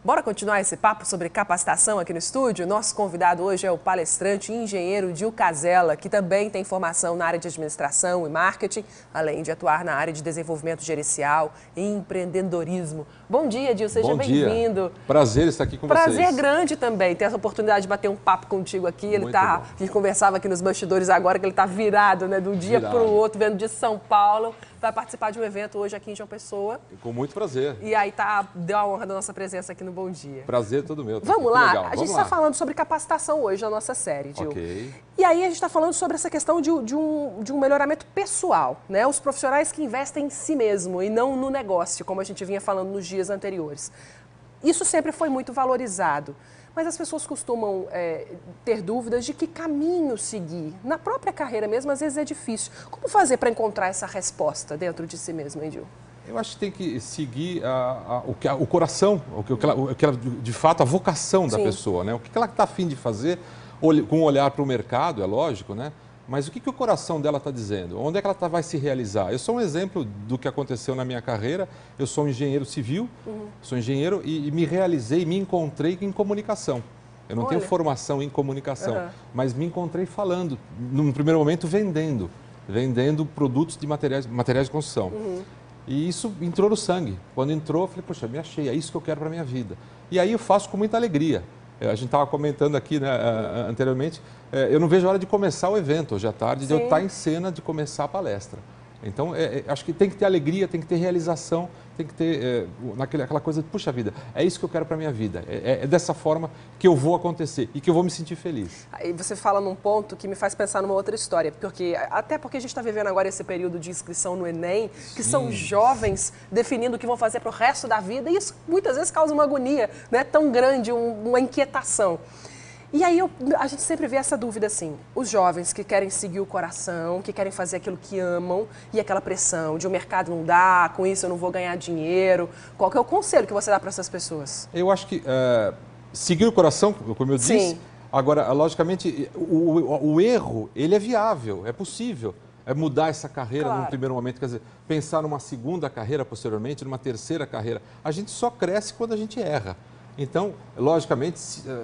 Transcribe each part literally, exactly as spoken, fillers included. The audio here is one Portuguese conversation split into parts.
Bora continuar esse papo sobre capacitação aqui no estúdio? Nosso convidado hoje é o palestrante e engenheiro Dil Casella, que também tem formação na área de administração e marketing, além de atuar na área de desenvolvimento gerencial e empreendedorismo. Bom dia, Dil, seja bem-vindo. Prazer estar aqui com Prazer vocês. Prazer grande também ter essa oportunidade de bater um papo contigo aqui. Ele Muito tá, bom. a gente conversava aqui nos bastidores agora que ele está virado, né, de um dia para o outro, vendo de São Paulo, vai participar de um evento hoje aqui em João Pessoa. Com muito prazer. E aí tá, deu a honra da nossa presença aqui no Bom Dia. Prazer todo meu. Vamos que lá? legal. A Vamos gente está falando sobre capacitação hoje na nossa série, Dil. Ok. E aí a gente está falando sobre essa questão de, de, um, de um melhoramento pessoal, né? Os profissionais que investem em si mesmo e não no negócio, como a gente vinha falando nos dias anteriores. Isso sempre foi muito valorizado. Mas as pessoas costumam é, ter dúvidas de que caminho seguir. Na própria carreira mesmo, às vezes é difícil. Como fazer para encontrar essa resposta dentro de si mesmo, hein, Dil? Eu acho que tem que seguir a, a, o, que, a, o coração, o que, o que ela, o que ela, de fato, a vocação da Sim. pessoa, né? O que ela está a fim de fazer, com um olhar para o mercado, é lógico, né? Mas o que, que o coração dela está dizendo? Onde é que ela tá, vai se realizar? Eu sou um exemplo do que aconteceu na minha carreira. Eu sou um engenheiro civil, uhum. sou engenheiro e, e me realizei, me encontrei em comunicação. Eu não Olha. tenho formação em comunicação, uhum. mas me encontrei falando, num primeiro momento, vendendo. Vendendo produtos de materiais, materiais de construção. Uhum. E isso entrou no sangue. Quando entrou, eu falei, poxa, me achei, é isso que eu quero para a minha vida. E aí eu faço com muita alegria. A gente estava comentando aqui, né, anteriormente, eu não vejo a hora de começar o evento hoje à tarde, de eu estar em cena, de começar a palestra. Então, é, é, acho que tem que ter alegria, tem que ter realização, tem que ter é, naquele, aquela coisa de, puxa vida, é isso que eu quero para a minha vida. É, é dessa forma que eu vou acontecer e que eu vou me sentir feliz. Aí você fala num ponto que me faz pensar numa outra história, porque até porque a gente está vivendo agora esse período de inscrição no Enem, que Sim. são jovens definindo o que vão fazer para o resto da vida, e isso muitas vezes causa uma agonia, né, tão grande, um, uma inquietação. E aí eu, a gente sempre vê essa dúvida assim, os jovens que querem seguir o coração, que querem fazer aquilo que amam, e aquela pressão de o mercado não dá, com isso eu não vou ganhar dinheiro. Qual que é o conselho que você dá para essas pessoas? Eu acho que é, seguir o coração, como eu Sim. disse, agora, logicamente, o, o, o erro, ele é viável, é possível. É mudar essa carreira claro. num primeiro momento, quer dizer, pensar numa segunda carreira posteriormente, numa terceira carreira. A gente só cresce quando a gente erra. Então, logicamente,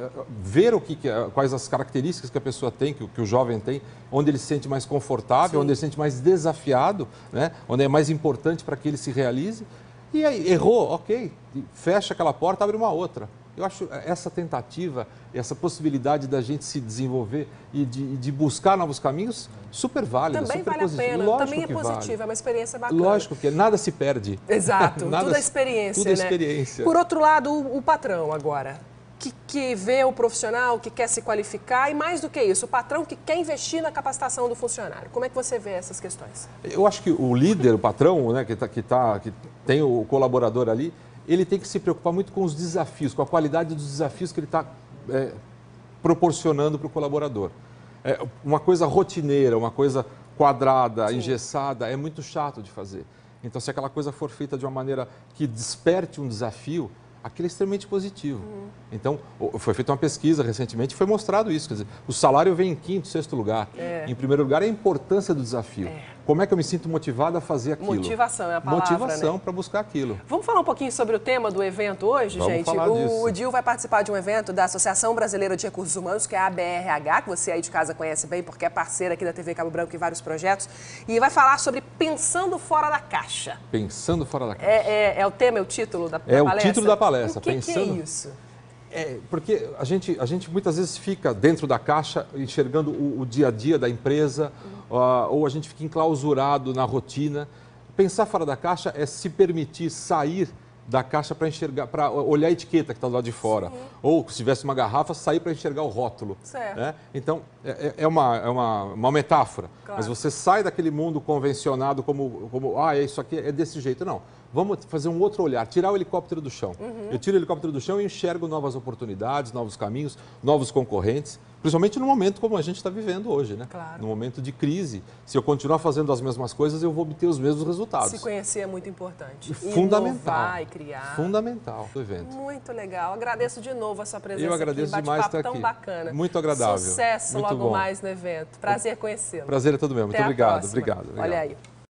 ver o que, quais as características que a pessoa tem, que, que o jovem tem, onde ele se sente mais confortável, Sim. onde ele se sente mais desafiado, né? Onde é mais importante para que ele se realize. E aí, errou, ok, fecha aquela porta, abre uma outra. Eu acho essa tentativa, essa possibilidade da gente se desenvolver e de, de buscar novos caminhos super válida, Também super vale positiva. a pena, Lógico também é que positiva, vale. é uma experiência bacana. Lógico que nada se perde. Exato, nada, tudo é experiência, tudo é né? experiência. Por outro lado, o, o patrão agora, que, que vê o profissional, que quer se qualificar e mais do que isso, o patrão que quer investir na capacitação do funcionário. Como é que você vê essas questões? Eu acho que o líder, o patrão, né, que, tá, que, tá, que tem o colaborador ali, ele tem que se preocupar muito com os desafios, com a qualidade dos desafios que ele está é, proporcionando para o colaborador. É, uma coisa rotineira, uma coisa quadrada, Sim. engessada, é muito chato de fazer. Então, se aquela coisa for feita de uma maneira que desperte um desafio, aquilo é extremamente positivo. Uhum. Então, foi feita uma pesquisa recentemente e foi mostrado isso. Quer dizer, o salário vem em quinto, sexto lugar. É. Em primeiro lugar, é a importância do desafio. É. Como é que eu me sinto motivado a fazer aquilo? Motivação é a palavra, Motivação né? para buscar aquilo. Vamos falar um pouquinho sobre o tema do evento hoje, Vamos gente? falar o, disso. o Dil vai participar de um evento da Associação Brasileira de Recursos Humanos, que é a A B R H, que você aí de casa conhece bem, porque é parceira aqui da T V Cabo Branco em vários projetos. E vai falar sobre Pensando Fora da Caixa. Pensando Fora da Caixa. É, é, é o tema, é o título da, da é palestra? É o título da palestra. O que, Pensando... que é isso? É, porque a gente, a gente muitas vezes fica dentro da caixa enxergando o, o dia a dia da empresa, uhum. uh, ou a gente fica enclausurado na rotina. Pensar fora da caixa é se permitir sair da caixa para enxergar, para olhar a etiqueta que está do lado de fora. Sim. Ou, se tivesse uma garrafa, sair para enxergar o rótulo. Certo. Né? Então, é, é, uma, é uma, uma metáfora. Claro. Mas você sai daquele mundo convencionado como, como, ah, isso aqui é desse jeito. Não. Vamos fazer um outro olhar, tirar o helicóptero do chão. Uhum. Eu tiro o helicóptero do chão e enxergo novas oportunidades, novos caminhos, novos concorrentes. Principalmente no momento como a gente está vivendo hoje, né? Claro. No momento de crise. Se eu continuar fazendo as mesmas coisas, eu vou obter os mesmos resultados. Se conhecer é muito importante. Fundamental. Inovar e criar. Fundamental do evento. Muito legal. Agradeço de novo a sua presença Eu agradeço aqui. demais estar tão aqui. Bacana. Muito agradável. Sucesso muito logo bom. mais no evento. Prazer conhecê-lo. Prazer é todo meu. Muito Até obrigado. a obrigado. Obrigado. Olha aí.